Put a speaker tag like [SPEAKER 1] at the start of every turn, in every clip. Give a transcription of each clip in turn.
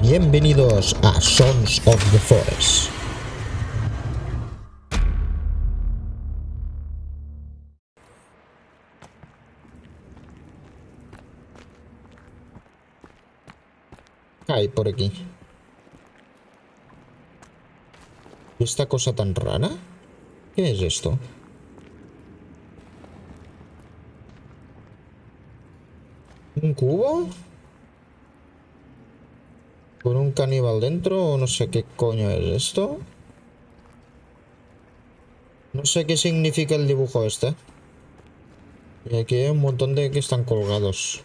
[SPEAKER 1] Bienvenidos a Sons of the Forest. ¿Qué hay por aquí? ¿Esta cosa tan rara? ¿Qué es esto? ¿Un cubo? ¿Con un caníbal dentro? O no sé qué coño es esto. No sé qué significa el dibujo este. Y aquí hay un montón de que están colgados.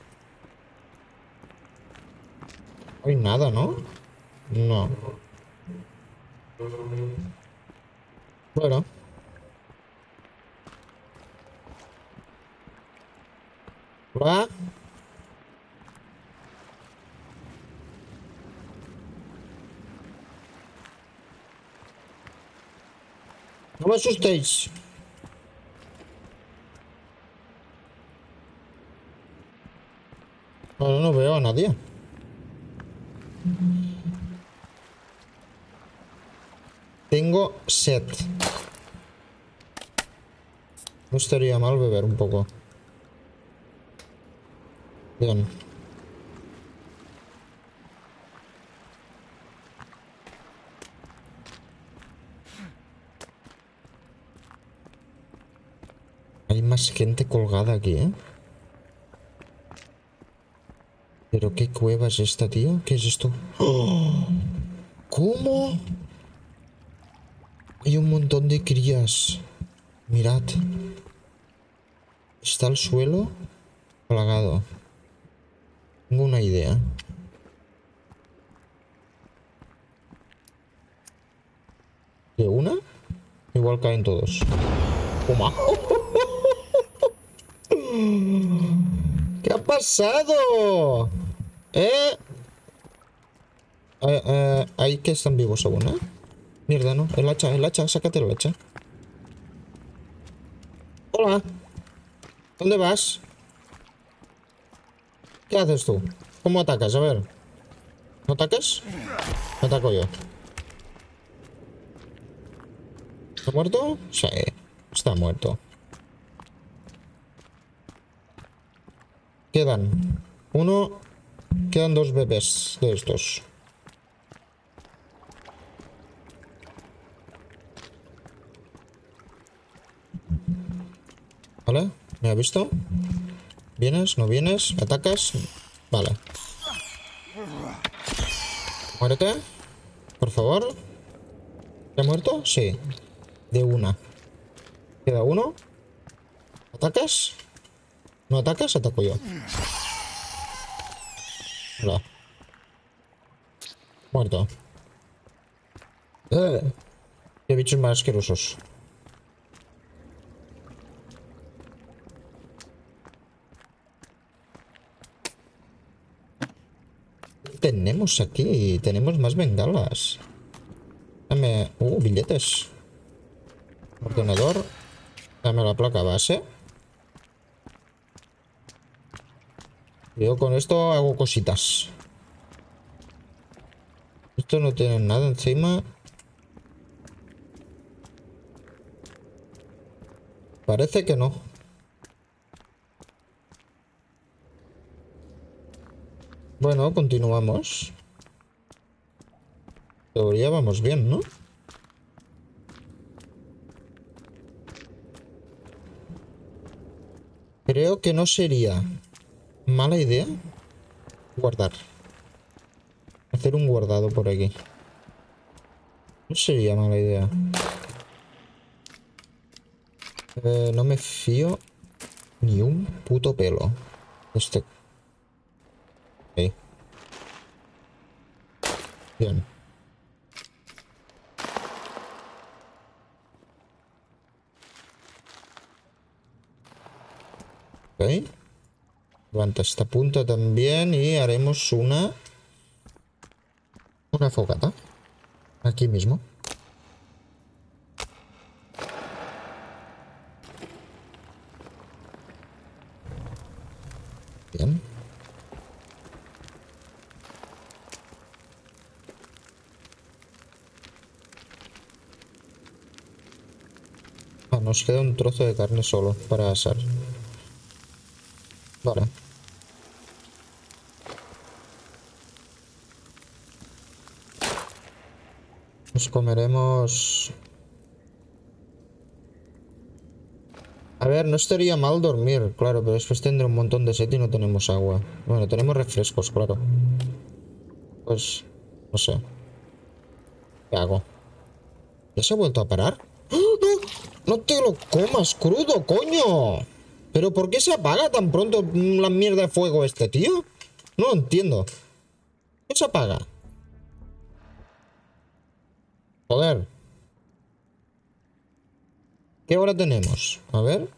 [SPEAKER 1] No hay nada, ¿no? No. Bueno. ¿Va? No me asustéis. Ahora no veo a nadie. Tengo sed. No estaría mal beber un poco. Bien. Hay más gente colgada aquí, ¿eh? ¿Pero qué cueva es esta, tío? ¿Qué es esto? ¡Oh! ¿Cómo? Hay un montón de crías. Mirad. Está el suelo plagado. Tengo una idea. ¿De una? Igual caen todos. ¡Toma! ¿Qué ha pasado? ¿Eh? Ahí que están vivos aún, ¿eh? Mierda, ¿no? El hacha, sácate el hacha. Hola. ¿Dónde vas? ¿Qué haces tú? ¿Cómo atacas? A ver. ¿No atacas? Me ataco yo. ¿Está muerto? Sí. Está muerto. Quedan uno. Quedan dos bebés de estos. ¿Vale? ¿Me ha visto? ¿Vienes? ¿No vienes? ¿Me atacas? Vale. Muérete. Por favor. ¿Ya ha muerto? Sí. De una. Queda uno. ¿Atacas? ¿No atacas? Ataco yo. Hola. Muerto. Qué bichos más asquerosos. Tenemos aquí. Tenemos más bengalas. Dame... billetes. Ordenador. Dame la placa base. Yo con esto hago cositas. Esto no tiene nada encima. Parece que no. Bueno, continuamos. En teoría vamos bien, ¿no? Creo que no sería mala idea guardar. Hacer un guardado por aquí. No sería mala idea. No me fío ni un puto pelo. Este... Ok. Bien. Ok. Levanta esta punta también y haremos una fogata. Aquí mismo. Bien. nos queda un trozo de carne solo para asar. Vale. Nos comeremos... A ver, no estaría mal dormir, claro, pero después tendré un montón de sed y no tenemos agua. Bueno, tenemos refrescos, claro. Pues... no sé. ¿Qué hago? ¿Ya se ha vuelto a parar? ¡Oh, no! ¡No te lo comas crudo, coño! ¿Pero por qué se apaga tan pronto la mierda de fuego este, tío? No lo entiendo. ¿Qué se apaga? Joder. ¿Qué hora tenemos? A ver.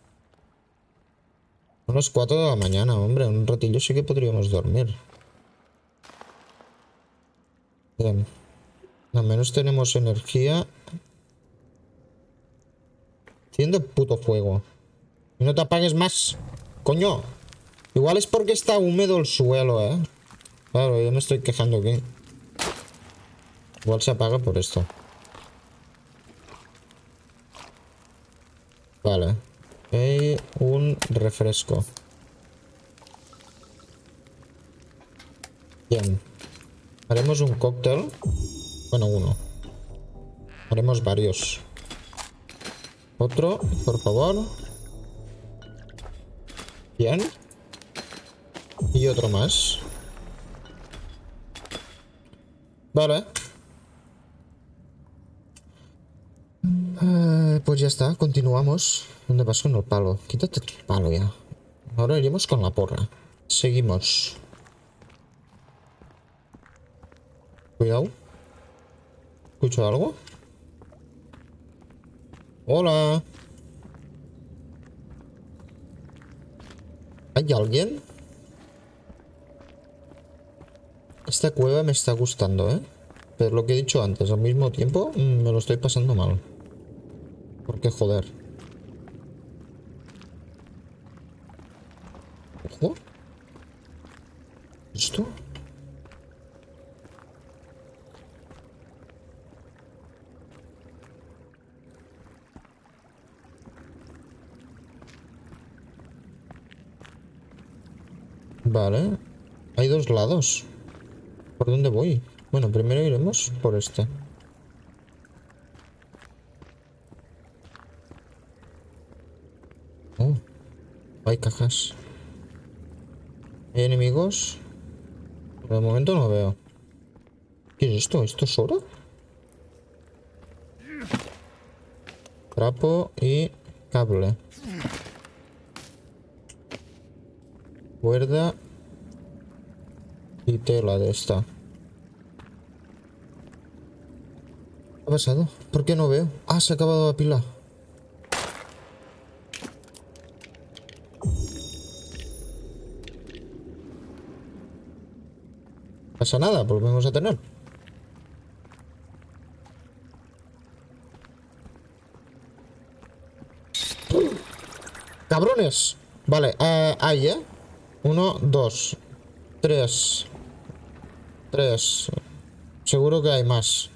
[SPEAKER 1] Son las 4 de la mañana, hombre. Un ratillo sí que podríamos dormir. Bien. Al menos tenemos energía. Enciende puto fuego. Y no te apagues más. Coño. Igual es porque está húmedo el suelo, ¿eh? Claro, yo me estoy quejando aquí. Igual se apaga por esto. Vale. Hay un refresco. Bien. Haremos un cóctel. Bueno, uno. Haremos varios. Otro, por favor. Bien. Y otro más. Vale. Pues ya está, continuamos. ¿Dónde vas con el palo? Quítate el palo ya. Ahora iremos con la porra. Seguimos. Cuidado. ¿Escucho algo? Hola. ¿Hay alguien? Esta cueva me está gustando, ¿eh? Pero lo que he dicho antes, al mismo tiempo me lo estoy pasando mal. Porque joder. Ojo. ¿Esto? Vale. Hay dos lados. ¿Por dónde voy? Bueno, primero iremos por este. Oh, hay cajas. ¿Hay enemigos? Por el momento no veo. ¿Qué es esto? ¿Esto es oro? Trapo y cable. Cuerda y tela de esta. ¿Qué ha pasado? ¿Por qué no veo? Ah, se ha acabado la pila. No pasa nada, volvemos a tener. ¡Cabrones! Vale, hay, ¿eh? 1, 2, 3. 3. Seguro que hay más.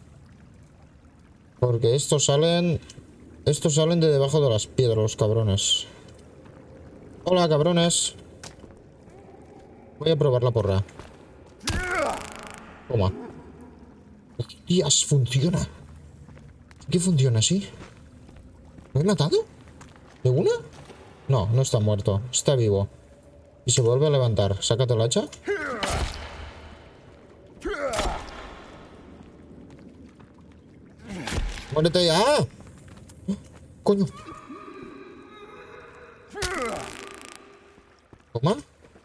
[SPEAKER 1] Porque estos salen... Estos salen de debajo de las piedras, los cabrones. Hola, cabrones. Voy a probar la porra. Toma. Hostias, funciona. ¿Qué funciona así? ¿Lo he matado? ¿De una? No, no está muerto. Está vivo. Y se vuelve a levantar. Sácate el hacha. ¡Muérete ya! ¡Ah! ¡Coño! Toma.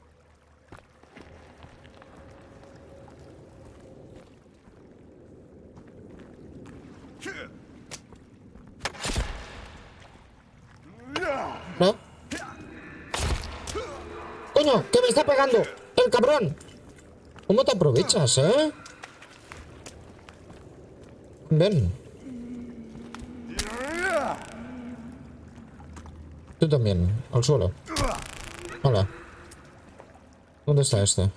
[SPEAKER 1] ¿No? ¡Coño! ¡Que me está pegando! ¡El cabrón! ¿Cómo te aprovechas, eh? Ven. Tú también. Al suelo. Hola. ¿Dónde está este?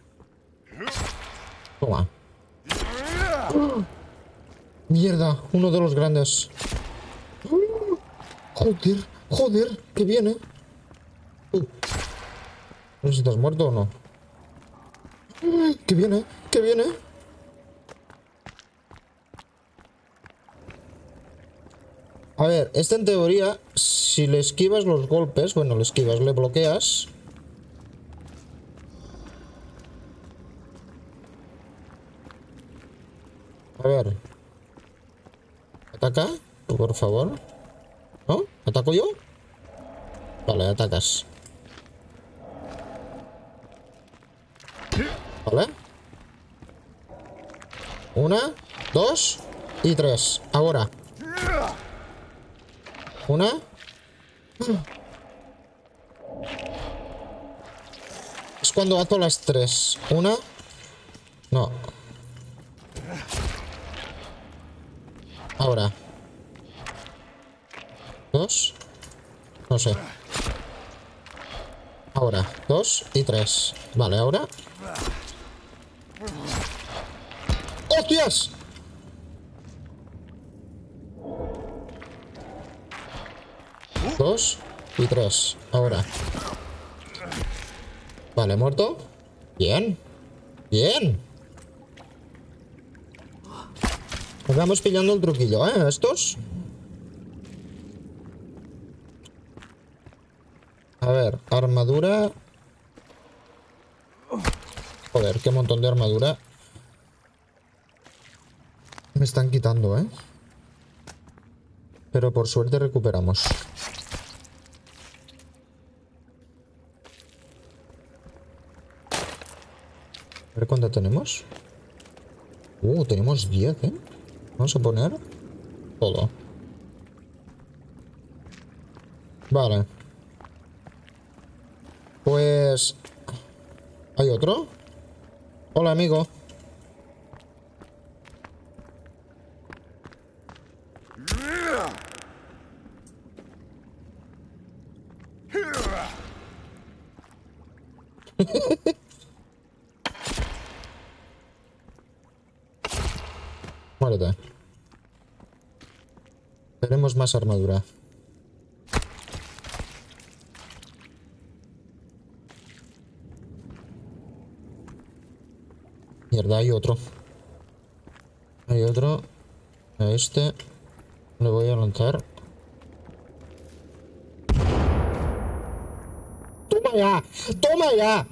[SPEAKER 1] Toma. ¡Oh! Mierda, uno de los grandes. Joder, joder, que viene. No sé si te has muerto o no. Que viene, que viene. A ver, en teoría, si le esquivas los golpes, bueno, le esquivas, le bloqueas. A ver. ¿Ataca? Por favor. ¿No? ¿Ataco yo? Vale, atacas. Vale. 1, 2 y 3. Ahora. 1. Es cuando ato las 3. 1. No. Ahora. 2. No sé. Ahora. 2 y 3. Vale, ahora. ¡Hostias! Dos y 3. Ahora. Vale, muerto. Bien. Bien. Nos vamos pillando el truquillo, ¿eh? Estos. A ver, armadura. Joder, qué montón de armadura. Me están quitando, ¿eh? Pero por suerte recuperamos. A ver cuánto tenemos. Tenemos 10, ¿eh? Vamos a poner todo. Vale. Pues... ¿hay otro? Hola, amigo. Muérete. Tenemos más armadura. Mierda, hay otro. Hay otro. A este le voy a lanzar. ¡Toma ya! ¡Toma ya!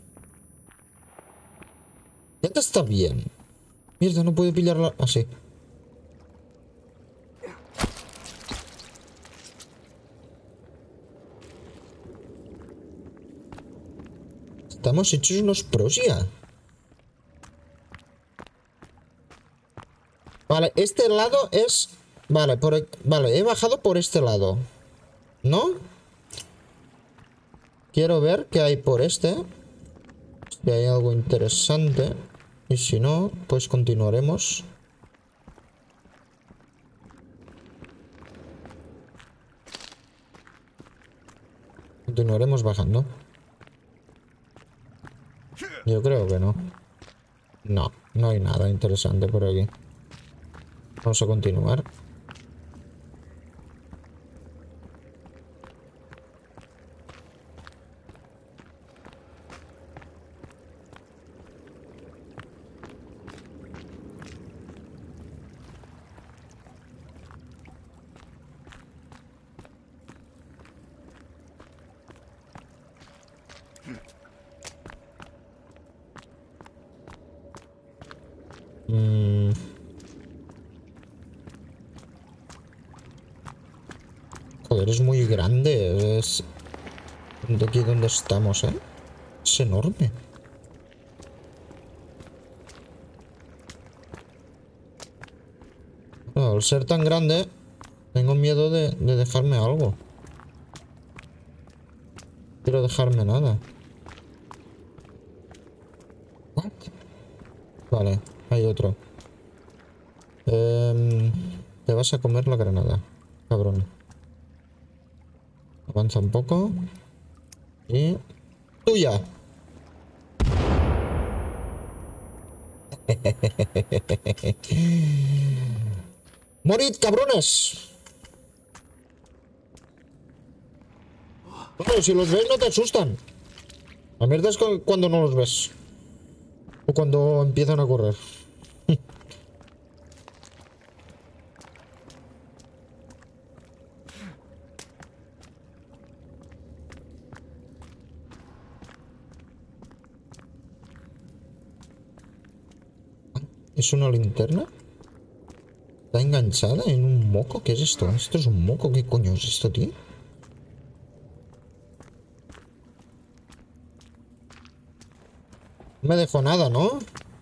[SPEAKER 1] Ya te está bien. Mierda, no puede pillarla así. Estamos hechos unos pros ya. Vale, este lado es... Vale, vale, he bajado por este lado. ¿No? Quiero ver qué hay por este. Si hay algo interesante. Y si no, pues continuaremos. Continuaremos bajando. Yo creo que no. No, no hay nada interesante por aquí. Vamos a continuar. Joder, es muy grande. Es... de aquí donde estamos, ¿eh? Es enorme. Bueno, al ser tan grande, tengo miedo de dejarme algo. No quiero dejarme nada. ¿What? Vale, hay otro. Te vas a comer la granada, cabrón. Avanza un poco. Y... ¡tuya! ¡Morid, cabrones! Bueno, si los ves no te asustan. La mierda es cuando no los ves. O cuando empiezan a correr. ¿Es una linterna? ¿Está enganchada en un moco? ¿Qué es esto? ¿Esto es un moco? ¿Qué coño es esto, tío? No me dejó nada, ¿no?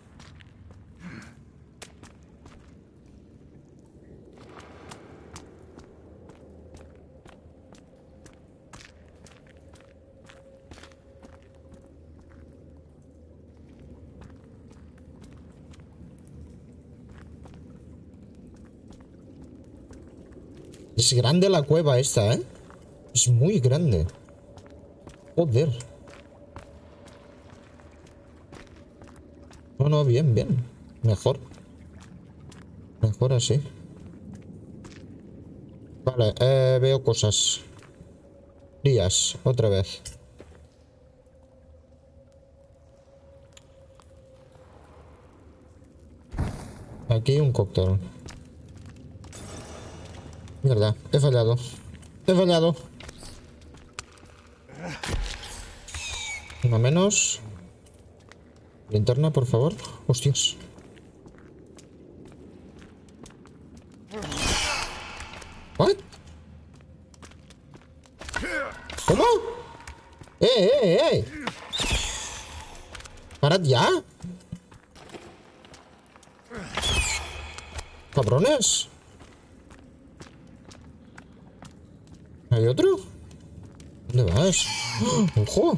[SPEAKER 1] Es grande la cueva esta, ¿eh? Es muy grande. Joder. No, no, bien, bien. Mejor. Mejor así. Vale, veo cosas. Días, otra vez. Aquí un cóctel. Mierda, he fallado. He fallado. Una menos. Linterna, por favor. Hostias. ¿What? ¿Cómo? ¡Eh! ¡Parad ya! ¡Cabrones! ¿Hay otro? ¿Dónde vas? ¡Oh! ¡Ojo!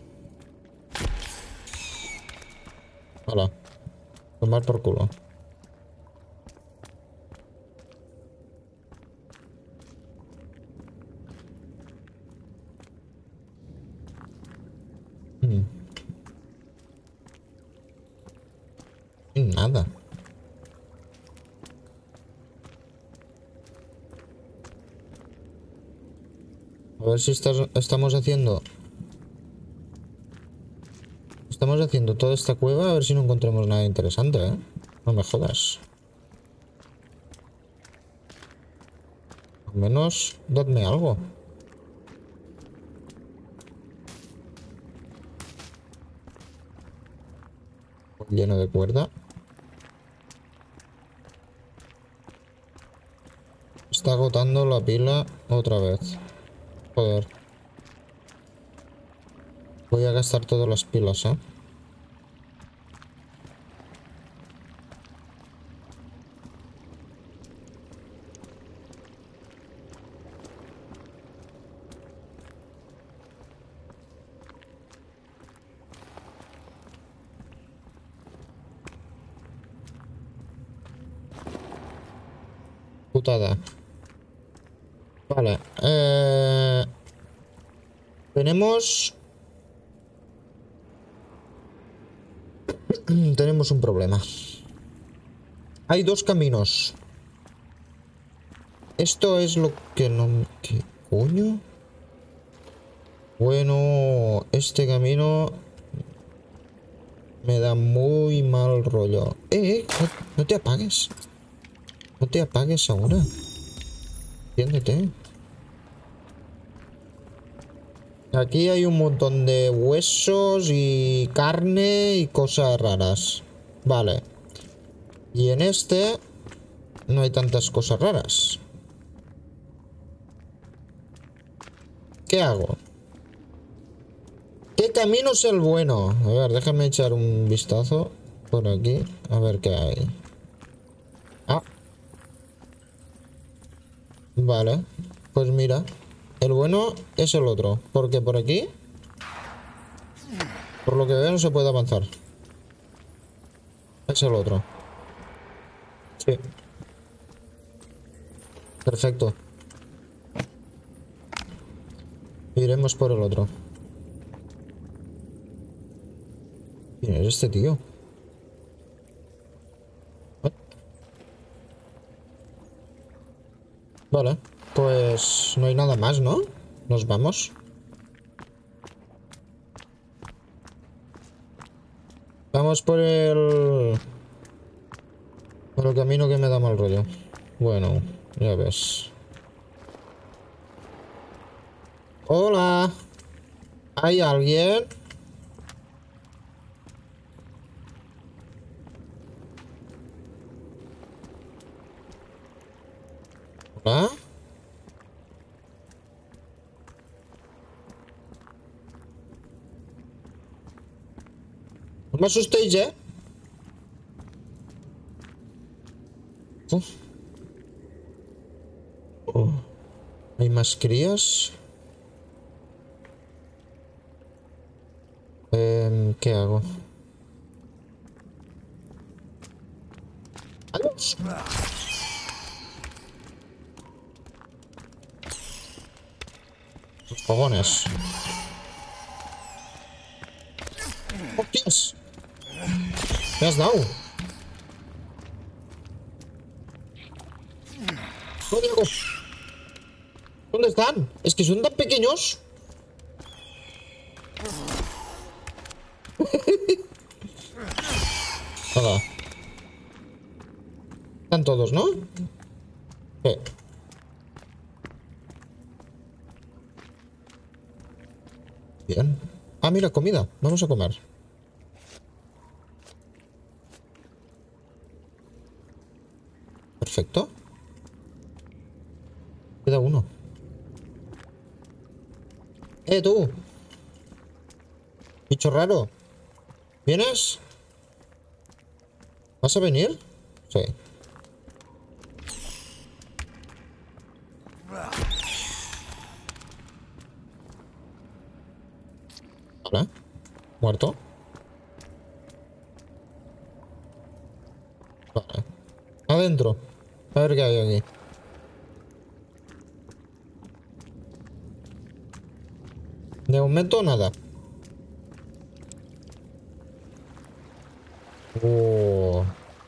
[SPEAKER 1] Hala. Tomar por culo. Nada. A ver si estamos haciendo... Estamos haciendo toda esta cueva a ver si no encontramos nada interesante, ¿eh? No me jodas. Al menos, dadme algo. Lleno de cuerda. Está agotando la pila otra vez. Joder. Voy a gastar todas las pilas, ¿eh? Putada. Vale. Tenemos... Tenemos un problema. Hay dos caminos. Esto es lo que no... ¿Qué coño? Bueno, este camino me da muy mal rollo. No te apagues. No te apagues ahora. Entiéndete. Aquí hay un montón de huesos y carne y cosas raras. Vale. Y en este no hay tantas cosas raras. ¿Qué hago? ¿Qué camino es el bueno? A ver, déjame echar un vistazo por aquí. A ver qué hay. Ah. Vale. Pues mira. El bueno es el otro. Porque por aquí... Por lo que veo no se puede avanzar. Es el otro. Sí. Perfecto. Iremos por el otro. ¿Quién es este tío? Vale. Pues no hay nada más, ¿no? Nos vamos. Estamos por el camino que me da mal rollo. Bueno, ya ves. Hola. ¿Hay alguien? Hola. No me asustéis, ¿eh? Uf. Oh. ¿Hay más crías? ¿Qué hago? ¡Adiós! Los cojones. ¡Hostias! ¿Me has dado? ¡No, Diego! ¿Dónde están? Es que son tan pequeños. Nada. Están todos, ¿no? Sí. Bien. Ah, mira, comida. Vamos a comer. Perfecto. Queda uno. Tú. Bicho raro. ¿Vienes? ¿Vas a venir? Sí. Vale. Muerto. Vale. Adentro. A ver qué hay aquí. De momento nada. Oh.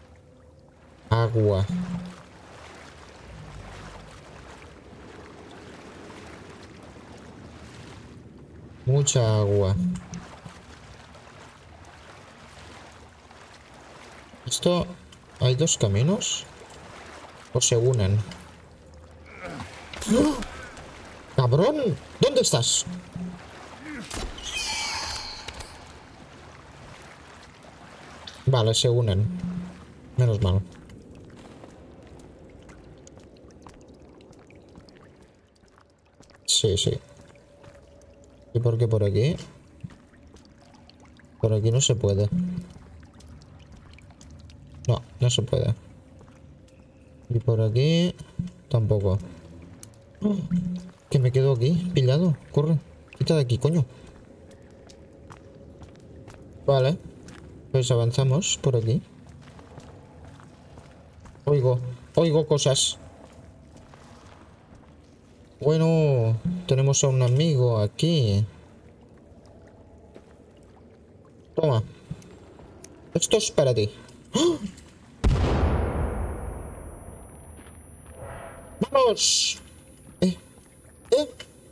[SPEAKER 1] Agua. Mucha agua. Esto... ¿Hay dos caminos? ¿O se unen? ¡Oh! ¡Cabrón! ¿Dónde estás? Vale, se unen. Menos mal. Sí, sí. ¿Y por qué por aquí? Por aquí no se puede. No, no se puede. Y por aquí... tampoco. ¡Oh! Que me quedo aquí, pillado. Corre. Quita de aquí, coño. Vale. Pues avanzamos por aquí. Oigo cosas. Bueno, tenemos a un amigo aquí. Toma. Esto es para ti. ¡Oh! ¡Vamos! ¿Eh? ¿Eh?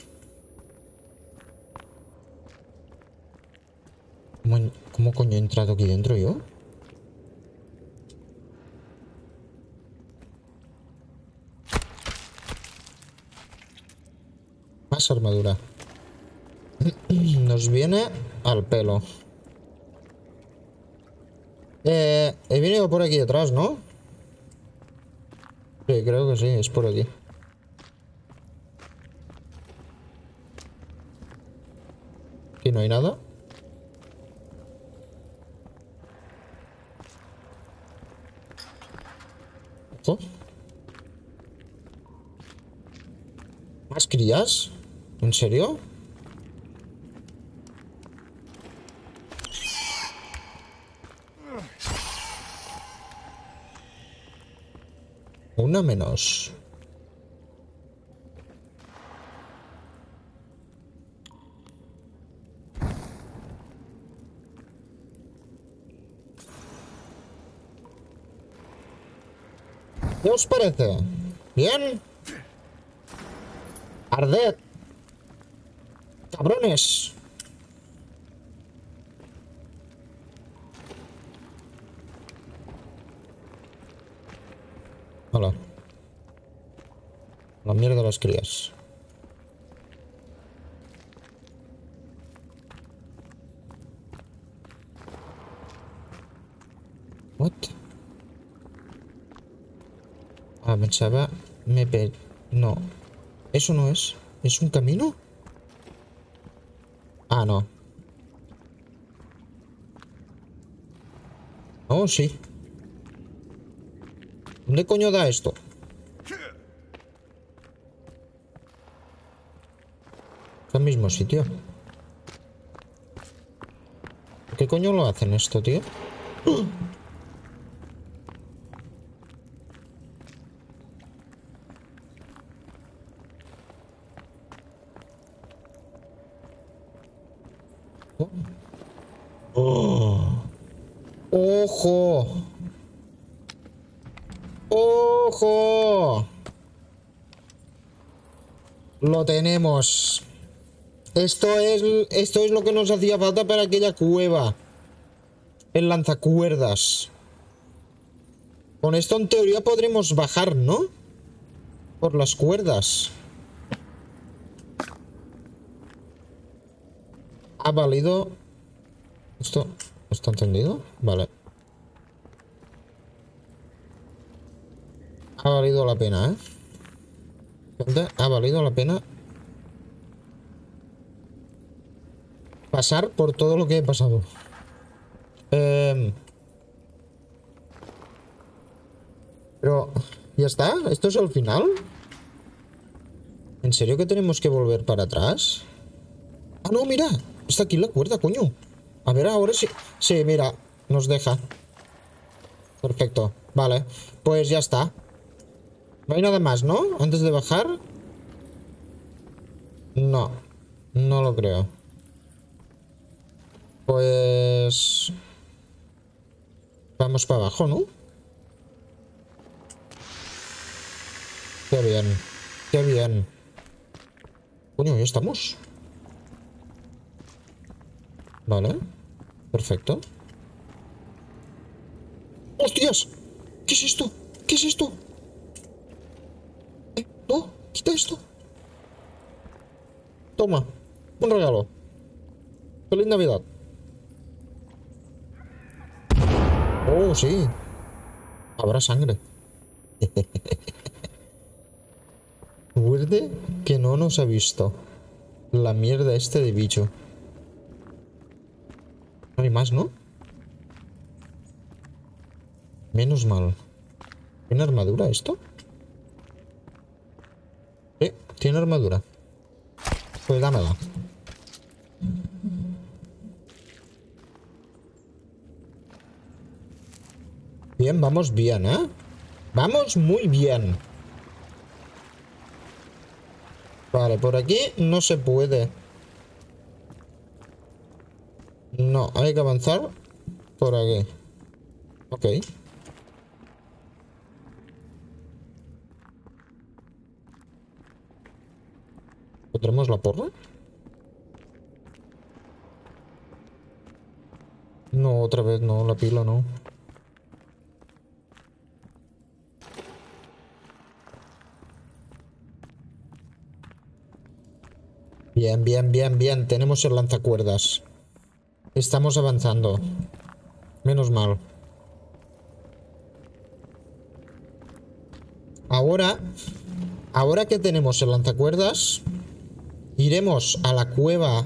[SPEAKER 1] ¿Cómo coño he entrado aquí dentro yo? Más armadura. Nos viene al pelo. He venido por aquí detrás, ¿no? Sí, creo que sí, es por aquí. Aquí no hay nada. Ojo. ¿Más crías? ¿En serio? Una menos. ¿Qué os parece? ¿Bien? ¡Arded! ¡Cabrones! Hola. La mierda las crías. What? Ah, pensaba... No. Eso no es. ¿Es un camino? Ah, no. Oh, sí. ¿Dónde coño da esto? Es el mismo sitio. ¿Qué coño lo hacen esto, tío? ¡Oh! ¡Ojo! ¡Ojo! Lo tenemos. Esto es lo que nos hacía falta para aquella cueva. El lanzacuerdas. Con esto en teoría podremos bajar, ¿no? Por las cuerdas. ¿Ha valido? ¿Esto está entendido? Vale. Ha valido la pena, ¿eh? Gente, ha valido la pena pasar por todo lo que he pasado. Pero... ¿Ya está? ¿Esto es el final? ¿En serio que tenemos que volver para atrás? Ah, no, mira. Está aquí la cuerda, coño. A ver, ahora sí. Sí, mira. Nos deja. Perfecto. Vale. Pues ya está. No hay nada más, ¿no? Antes de bajar. No. No lo creo. Pues... Vamos para abajo, ¿no? Qué bien. Qué bien. Coño, ya estamos. Vale. Perfecto. ¡Hostias! ¿Qué es esto? ¿Qué es esto? No, quita esto. Toma. Un regalo. Feliz Navidad. Oh, sí. Habrá sangre. Suerte que no nos ha visto. La mierda este de bicho. No hay más, ¿no? Menos mal. ¿Tiene armadura esto? Sí, tiene armadura. Pues dámela. Bien, vamos bien, ¿eh? Vamos muy bien. Vale, por aquí no se puede. No, hay que avanzar por aquí. Ok. ¿Pondremos la porra? No, otra vez no, la pila no. Bien, bien, bien, bien. Tenemos el lanzacuerdas. Estamos avanzando. Menos mal. Ahora que tenemos el lanzacuerdas, iremos a la cueva.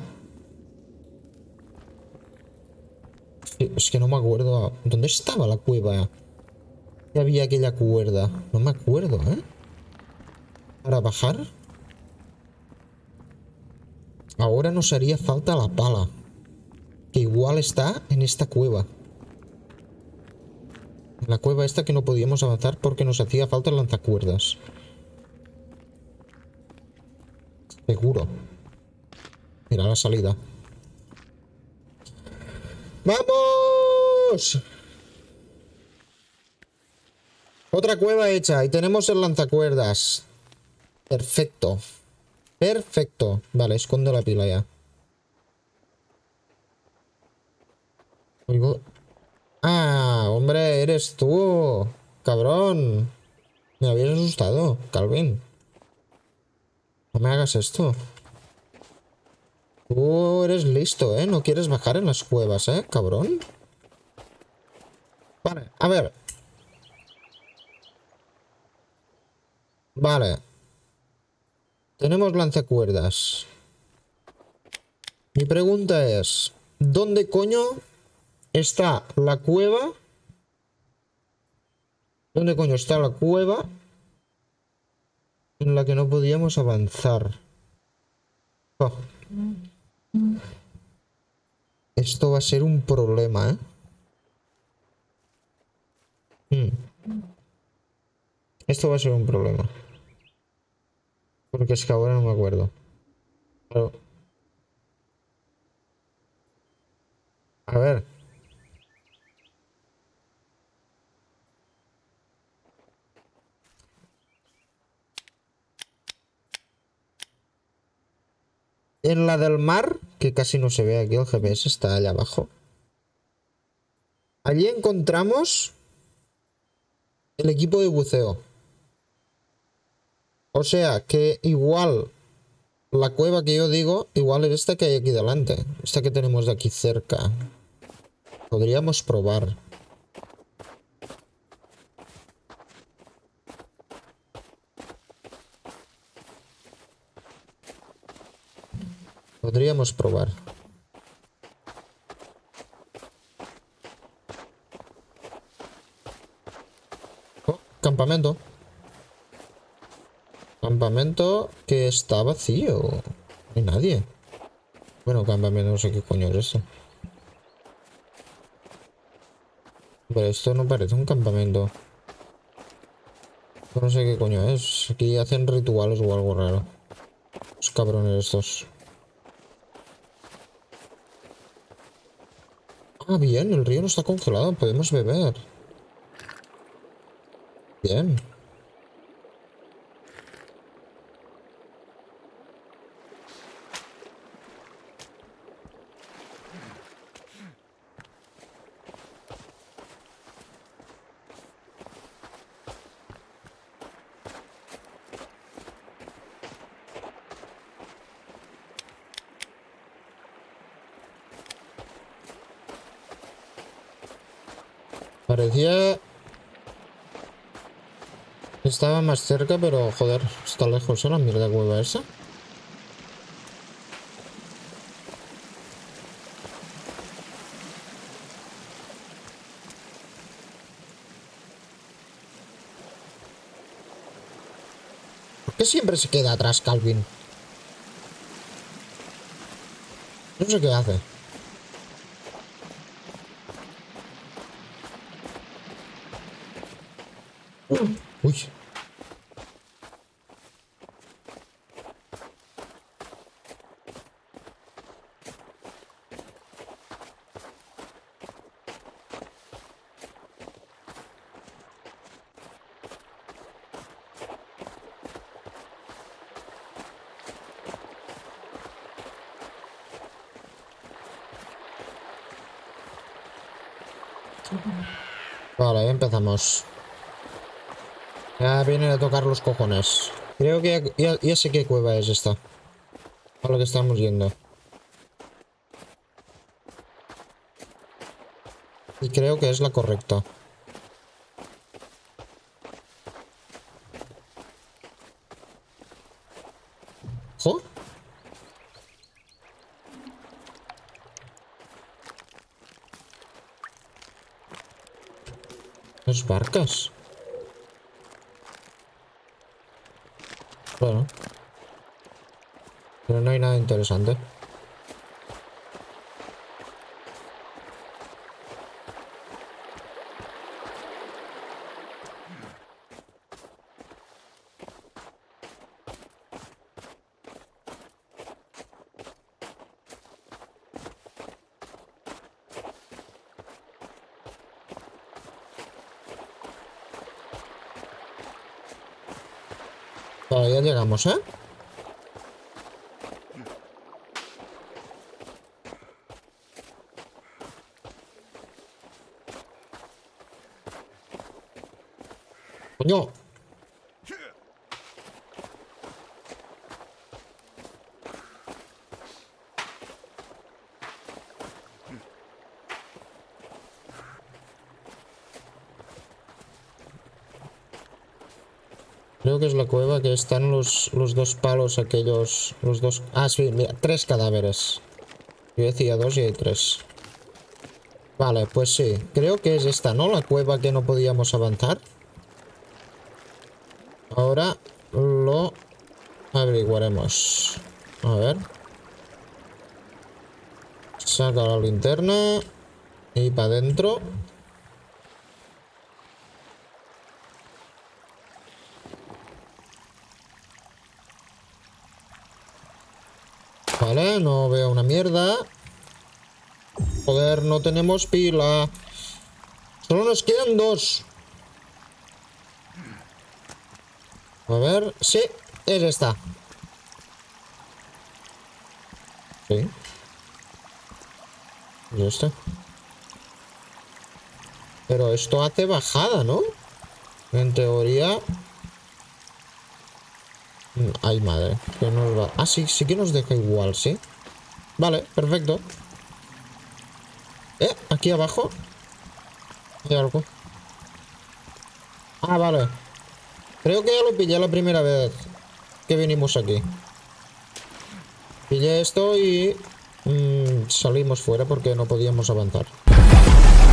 [SPEAKER 1] Es que no me acuerdo. ¿Dónde estaba la cueva? Que había aquella cuerda. No me acuerdo, ¿eh? Para bajar. Ahora nos haría falta la pala. Que igual está en esta cueva. En la cueva esta que no podíamos avanzar porque nos hacía falta el lanzacuerdas. Seguro. Mira la salida. ¡Vamos! Otra cueva hecha y tenemos el lanzacuerdas. Perfecto. Perfecto. Vale, escondo la pila ya. Oigo. Ah, hombre, eres tú. Cabrón. Me habías asustado, Calvin. No me hagas esto. Tú eres listo, ¿eh? No quieres bajar en las cuevas, ¿eh, cabrón? Vale, a ver. Vale. Tenemos lanzacuerdas. Mi pregunta es, ¿dónde coño está la cueva? ¿Dónde coño está la cueva en la que no podíamos avanzar? Oh, esto va a ser un problema, ¿eh? Esto va a ser un problema. Porque es que ahora no me acuerdo. Pero, a ver. En la del mar, que casi no se ve aquí, el GPS está allá abajo. Allí encontramos el equipo de buceo. O sea que igual la cueva que yo digo, igual es esta que hay aquí delante. Esta que tenemos de aquí cerca. Podríamos probar. Podríamos probar. Oh, campamento. Campamento que está vacío. No hay nadie. Bueno, campamento, no sé qué coño es eso. Pero esto no parece un campamento. No sé qué coño es. Aquí hacen rituales o algo raro. Los cabrones estos. Ah, bien, el río no está congelado. Podemos beber. Bien. Parecía... Estaba más cerca, pero joder, está lejos, ¿eh? La mierda cueva esa. ¿Por qué siempre se queda atrás, Calvin? No sé qué hace. Uy. Vale, ya empezamos. Ya vienen a tocar los cojones. Creo que ya sé qué cueva es esta. A lo que estamos yendo. Y creo que es la correcta. ¿Jo? Las barcas. Bueno. Pero no hay nada interesante. Vale, ya llegamos, ¿eh? ¡Coño! Creo que es la cueva que están los dos palos aquellos... Los dos... Ah, sí, mira, 3 cadáveres. Yo decía 2 y hay 3. Vale, pues sí. Creo que es esta, ¿no? La cueva que no podíamos avanzar. Ahora lo averiguaremos. A ver. Saca la linterna. Y para adentro. Vale, no veo una mierda. Joder, no tenemos pila. Solo nos quedan 2. A ver, sí, es esta. Sí. Es esta. Pero esto hace bajada, ¿no? En teoría... Ay, madre. Que nos va... Ah, sí, sí que nos deja igual, sí. Vale, perfecto. Aquí abajo hay algo. Ah, vale. Creo que ya lo pillé la primera vez que vinimos aquí. Pillé esto y... salimos fuera porque no podíamos avanzar.